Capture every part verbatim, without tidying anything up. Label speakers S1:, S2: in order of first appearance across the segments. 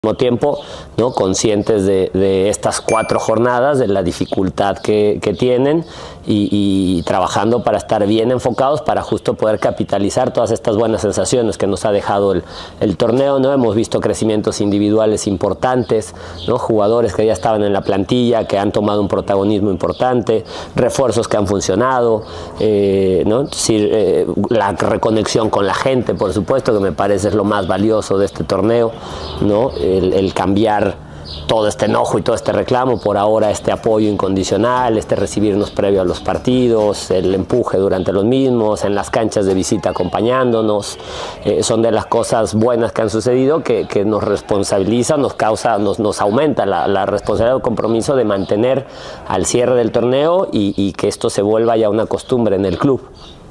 S1: Al mismo tiempo, ¿no?, conscientes de, de estas cuatro jornadas, de la dificultad que, que tienen y, y trabajando para estar bien enfocados para justo poder capitalizar todas estas buenas sensaciones que nos ha dejado el, el torneo, ¿no? Hemos visto crecimientos individuales importantes, ¿no?, jugadores que ya estaban en la plantilla, que han tomado un protagonismo importante, refuerzos que han funcionado, eh, ¿no? Es decir, eh, la reconexión con la gente, por supuesto, que me parece es lo más valioso de este torneo, ¿no? El, el cambiar todo este enojo y todo este reclamo por ahora este apoyo incondicional, este recibirnos previo a los partidos, el empuje durante los mismos, en las canchas de visita acompañándonos, eh, son de las cosas buenas que han sucedido que, que nos responsabiliza, nos causa, nos, nos aumenta la, la responsabilidad o compromiso de mantener al cierre del torneo y, y que esto se vuelva ya una costumbre en el club.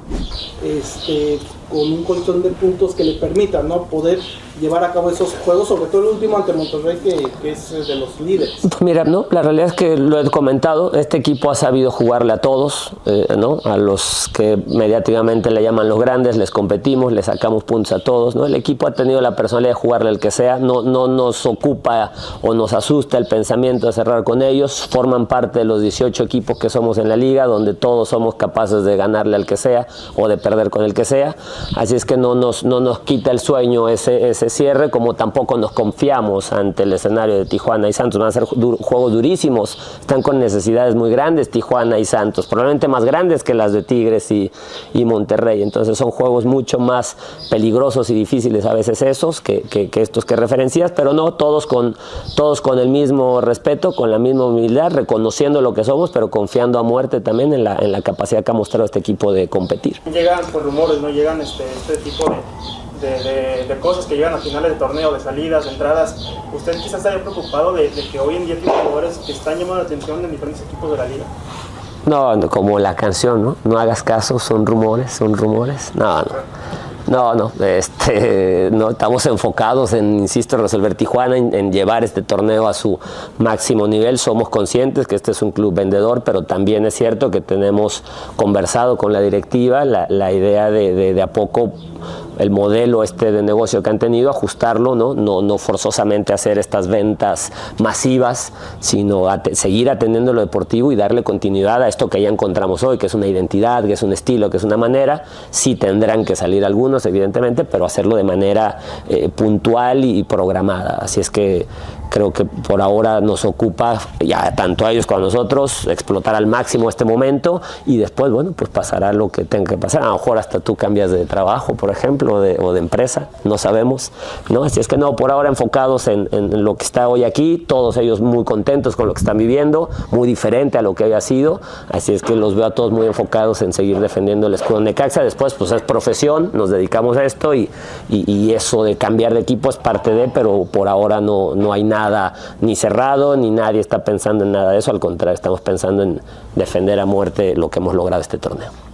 S2: Este, con un colchón de puntos que le permitan, ¿no?, poder llevar a cabo esos juegos, sobre todo el último ante Monterrey, que, que es de los líderes.
S1: Pues mira, no, la realidad es que lo he comentado, este equipo ha sabido jugarle a todos, eh, ¿no?, a los que mediáticamente le llaman los grandes, les competimos, les sacamos puntos a todos, ¿no? El equipo ha tenido la personalidad de jugarle al que sea, no, no nos ocupa o nos asusta el pensamiento de cerrar con ellos, forman parte de los dieciocho equipos que somos en la liga, donde todos somos capaces de ganarle al que sea o de perder con el que sea, así es que no nos, no nos quita el sueño ese, ese cierre, como tampoco nos confiamos ante el escenario de Tijuana y Santos. Van a ser du juegos durísimos, están con necesidades muy grandes Tijuana y Santos, probablemente más grandes que las de Tigres y, y Monterrey, entonces son juegos mucho más peligrosos y difíciles a veces esos que, que, que estos que referencias, pero no, todos con, todos con el mismo respeto, con la misma humildad, reconociendo lo que somos, pero confiando a muerte también en la, en la capacidad que ha mostrado este equipo de competir.
S3: Llegan por rumores, no llegan este, este tipo de De, de, de cosas que llegan a finales de torneo, de salidas, de entradas. ¿Usted quizás estaría preocupado de, de que hoy en día hay jugadores que están llamando la atención en diferentes equipos de la liga?
S1: No, no, como la canción, ¿no? No hagas caso, son rumores, son rumores. No, no. No, no, este, no, estamos enfocados en, insisto, resolver Tijuana, en, en llevar este torneo a su máximo nivel. Somos conscientes que este es un club vendedor, pero también es cierto que tenemos conversado con la directiva la, la idea de, de, de a poco el modelo este de negocio que han tenido, ajustarlo, ¿no? No, no forzosamente hacer estas ventas masivas, sino at seguir atendiendo lo deportivo y darle continuidad a esto que ya encontramos hoy, que es una identidad, que es un estilo, que es una manera. Sí tendrán que salir algunos, evidentemente, pero hacerlo de manera eh, puntual y programada. Así es que creo que por ahora nos ocupa, ya tanto a ellos como a nosotros, explotar al máximo este momento y después, bueno, pues pasará lo que tenga que pasar. A lo mejor hasta tú cambias de trabajo, por ejemplo, o de, o de empresa, no sabemos, ¿no? Así es que no, por ahora enfocados en, en, en lo que está hoy aquí, todos ellos muy contentos con lo que están viviendo, muy diferente a lo que haya sido, así es que los veo a todos muy enfocados en seguir defendiendo el escudo de Necaxa. Después, pues es profesión, nos dedicamos a esto y, y, y eso de cambiar de equipo es parte de, pero por ahora no, no hay nada Nada, ni cerrado, ni nadie está pensando en nada de eso, al contrario, estamos pensando en defender a muerte lo que hemos logrado este torneo.